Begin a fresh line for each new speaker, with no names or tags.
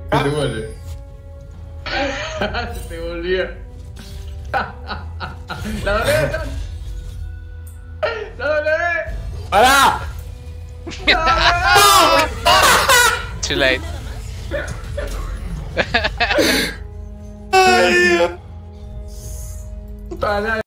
Se te vuelve. Se te volvió. La W. La W.
¡Pará!
Too late.
¡Ay, Dios!
Para